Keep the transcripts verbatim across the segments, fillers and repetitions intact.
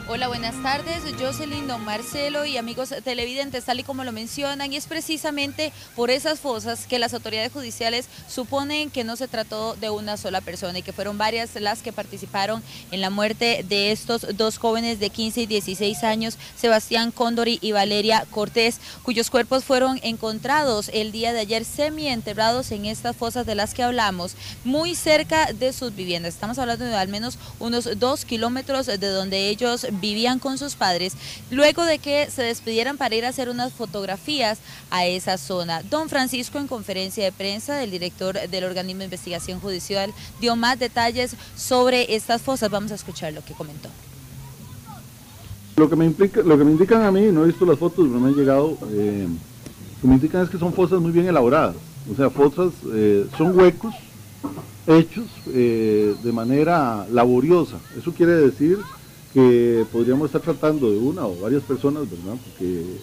Hola, buenas tardes, Jocelyn, don Marcelo y amigos televidentes, tal y como lo mencionan, y es precisamente por esas fosas que las autoridades judiciales suponen que no se trató de una sola persona y que fueron varias las que participaron en la muerte de estos dos jóvenes de quince y dieciséis años, Sebastián Cóndori y Valeria Cortés, cuyos cuerpos fueron encontrados el día de ayer semienterrados en estas fosas de las que hablamos, muy cerca de sus viviendas. Estamos hablando de al menos unos dos kilómetros de donde ellos vivían con sus padres, luego de que se despidieran para ir a hacer unas fotografías a esa zona. Don Francisco, en conferencia de prensa, el director del organismo de investigación judicial, dio más detalles sobre estas fosas. Vamos a escuchar lo que comentó. Lo que me implica, lo que me indican a mí, no he visto las fotos, no me han llegado, eh, lo que me indican es que son fosas muy bien elaboradas, o sea, fosas, eh, son huecos hechos eh, de manera laboriosa. Eso quiere decir que podríamos estar tratando de una o varias personas, ¿verdad? Porque eh,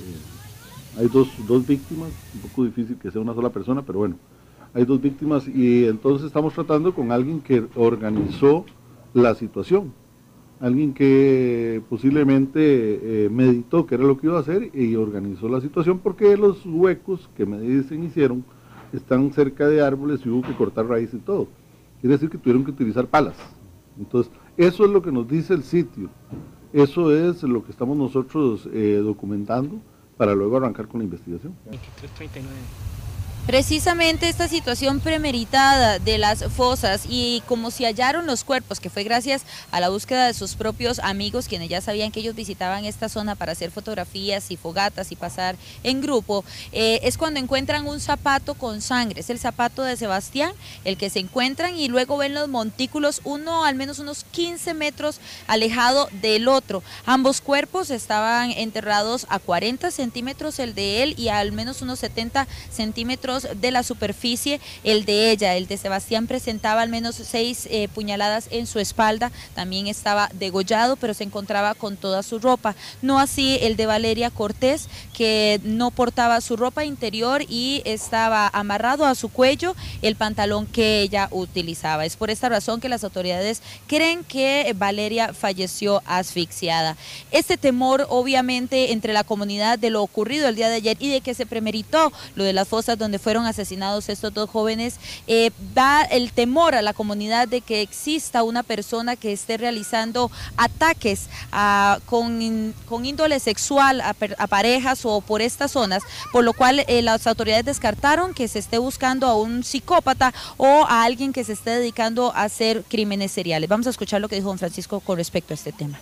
hay dos, dos víctimas, un poco difícil que sea una sola persona, pero bueno, hay dos víctimas y entonces estamos tratando con alguien que organizó la situación, alguien que posiblemente eh, meditó qué era lo que iba a hacer y organizó la situación, porque los huecos que me dicen hicieron están cerca de árboles y hubo que cortar raíz y todo. Quiere decir que tuvieron que utilizar palas. Entonces, eso es lo que nos dice el sitio, eso es lo que estamos nosotros eh, documentando para luego arrancar con la investigación. veintitrés treinta y nueve. Precisamente esta situación premeditada de las fosas y como se hallaron los cuerpos, que fue gracias a la búsqueda de sus propios amigos, quienes ya sabían que ellos visitaban esta zona para hacer fotografías y fogatas y pasar en grupo, eh, es cuando encuentran un zapato con sangre, es el zapato de Sebastián, el que se encuentran, y luego ven los montículos, uno al menos unos quince metros alejado del otro. Ambos cuerpos estaban enterrados a cuarenta centímetros el de él y a al menos unos setenta centímetros de la superficie el de ella. El de Sebastián presentaba al menos seis eh, puñaladas en su espalda, también estaba degollado, pero se encontraba con toda su ropa. No así el de Valeria Cortés, que no portaba su ropa interior y estaba amarrado a su cuello el pantalón que ella utilizaba. Es por esta razón que las autoridades creen que Valeria falleció asfixiada. Este temor, obviamente, entre la comunidad de lo ocurrido el día de ayer y de que se premeditó lo de las fosas donde fueron asesinados estos dos jóvenes, eh, da el temor a la comunidad de que exista una persona que esté realizando ataques a, con, con índole sexual a, a parejas o por estas zonas, por lo cual eh, las autoridades descartaron que se esté buscando a un psicópata o a alguien que se esté dedicando a hacer crímenes seriales. Vamos a escuchar lo que dijo don Francisco con respecto a este tema.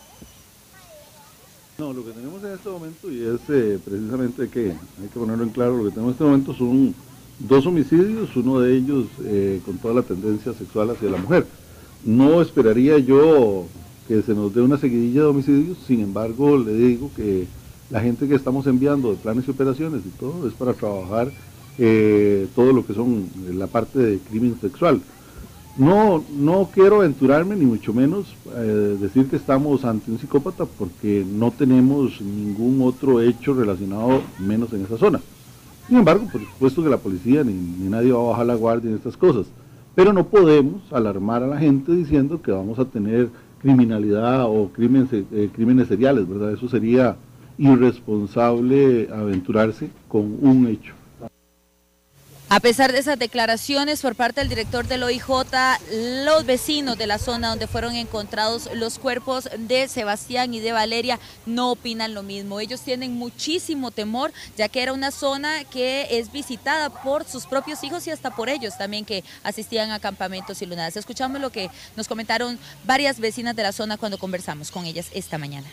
No, lo que tenemos en este momento, y es eh, precisamente que hay que ponerlo en claro, lo que tenemos en este momento son dos homicidios, uno de ellos eh, con toda la tendencia sexual hacia la mujer. No esperaría yo que se nos dé una seguidilla de homicidios, sin embargo le digo que la gente que estamos enviando de planes y operaciones y todo es para trabajar eh, todo lo que son la parte de crimen sexual. No, no quiero aventurarme, ni mucho menos eh, decir que estamos ante un psicópata, porque no tenemos ningún otro hecho relacionado, menos en esa zona. Sin embargo, por supuesto que la policía ni, ni nadie va a bajar la guardia en estas cosas, pero no podemos alarmar a la gente diciendo que vamos a tener criminalidad o crímenes, eh, crímenes seriales, ¿verdad? Eso sería irresponsable aventurarse con un hecho. A pesar de esas declaraciones por parte del director del O I J, los vecinos de la zona donde fueron encontrados los cuerpos de Sebastián y de Valeria no opinan lo mismo. Ellos tienen muchísimo temor, ya que era una zona que es visitada por sus propios hijos y hasta por ellos también, que asistían a campamentos y lunadas. Escuchamos lo que nos comentaron varias vecinas de la zona cuando conversamos con ellas esta mañana.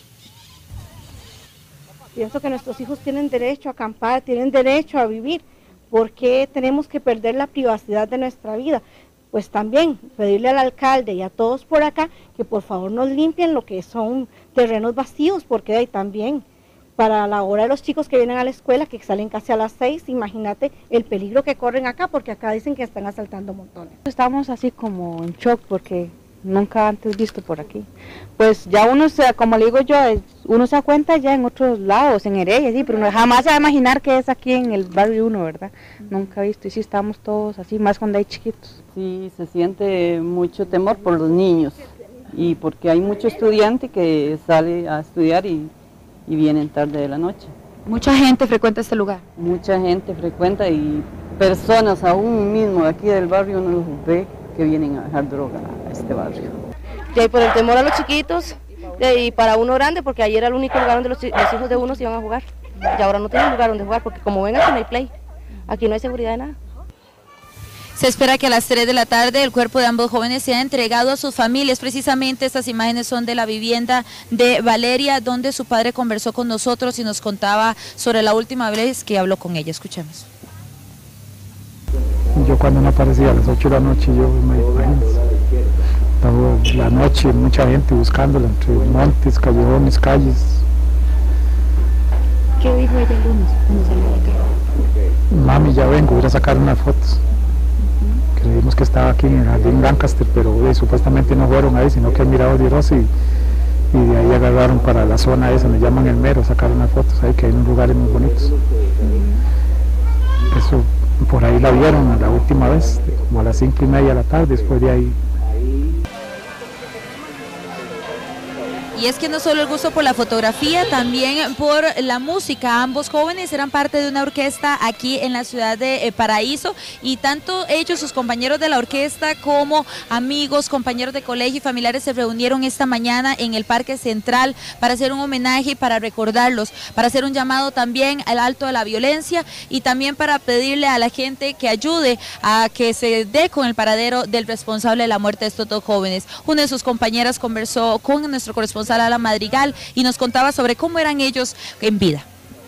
Pienso que nuestros hijos tienen derecho a acampar, tienen derecho a vivir. ¿Por qué tenemos que perder la privacidad de nuestra vida? Pues también pedirle al alcalde y a todos por acá que por favor nos limpien lo que son terrenos vacíos, porque hay también para la hora de los chicos que vienen a la escuela, que salen casi a las seis, imagínate el peligro que corren acá, porque acá dicen que están asaltando montones. Estamos así como en shock porque nunca antes visto por aquí. Pues ya uno, se, como le digo yo, uno se da cuenta ya en otros lados, en Heredia, sí, pero uno jamás se va a imaginar que es aquí en el barrio uno, ¿verdad? Uh-huh. Nunca he visto, y sí estamos todos así, más cuando hay chiquitos. Sí, se siente mucho temor por los niños. y porque hay mucho estudiante que sale a estudiar y, y vienen tarde de la noche. ¿Mucha gente frecuenta este lugar? Mucha gente frecuenta y personas aún mismo de aquí del barrio uno los ve que vienen a dejar droga a este barrio. Y por el temor a los chiquitos y para uno grande, porque ayer era el único lugar donde los, los hijos de uno se iban a jugar y ahora no tienen lugar donde jugar porque como ven aquí no hay play, aquí no hay seguridad de nada. Se espera que a las tres de la tarde el cuerpo de ambos jóvenes sea entregado a sus familias. Precisamente estas imágenes son de la vivienda de Valeria, donde su padre conversó con nosotros y nos contaba sobre la última vez que habló con ella. Escuchemos. Yo cuando no aparecía a las ocho de la noche, yo me imagino, toda la noche mucha gente buscándola entre montes, callejones, calles. ¿Qué dijo ella el lunes cuando salió de acá? Mami, ya vengo, voy a sacar unas fotos. Creímos que estaba aquí en el jardín Lancaster, pero eh, supuestamente no fueron ahí, sino que el Mirador de Rosa y, y de ahí agarraron para la zona esa, me llaman El Mero, sacaron unas fotos ahí que hay unos lugares muy bonitos. Eso, por ahí la vieron la última vez, como a las cinco y media de la tarde, después de ahí. Y es que no solo el gusto por la fotografía, también por la música. Ambos jóvenes eran parte de una orquesta aquí en la ciudad de eh, Paraíso y tanto ellos, sus compañeros de la orquesta, como amigos, compañeros de colegio y familiares se reunieron esta mañana en el Parque Central para hacer un homenaje y para recordarlos, para hacer un llamado también al alto de la violencia y también para pedirle a la gente que ayude a que se dé con el paradero del responsable de la muerte de estos dos jóvenes. Una de sus compañeras conversó con nuestro corresponsal Ala Madrigal y nos contaba sobre cómo eran ellos en vida.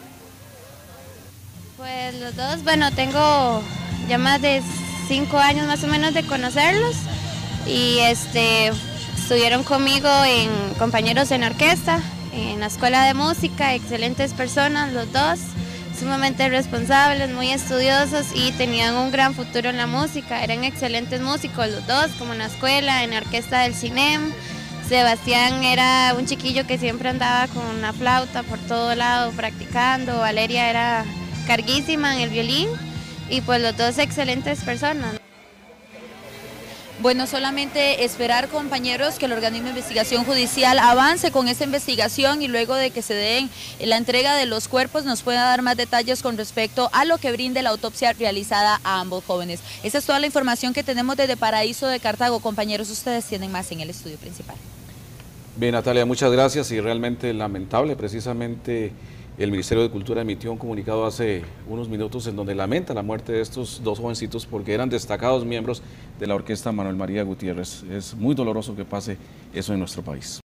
Pues los dos, bueno, tengo ya más de cinco años más o menos de conocerlos y este estuvieron conmigo en compañeros en orquesta, en la escuela de música, excelentes personas los dos, sumamente responsables, muy estudiosos y tenían un gran futuro en la música, eran excelentes músicos los dos, como en la escuela, en la orquesta del Cinem. Sebastián era un chiquillo que siempre andaba con una flauta por todo lado practicando, Valeria era carguísima en el violín y pues los dos excelentes personas. Bueno, solamente esperar, compañeros, que el organismo de investigación judicial avance con esta investigación y luego de que se den la entrega de los cuerpos nos pueda dar más detalles con respecto a lo que brinde la autopsia realizada a ambos jóvenes. Esa es toda la información que tenemos desde Paraíso de Cartago. Compañeros, ustedes tienen más en el estudio principal. Bien, Natalia, muchas gracias y realmente lamentable, precisamente el Ministerio de Cultura emitió un comunicado hace unos minutos en donde lamenta la muerte de estos dos jovencitos porque eran destacados miembros de la orquesta Manuel María Gutiérrez. Es muy doloroso que pase eso en nuestro país.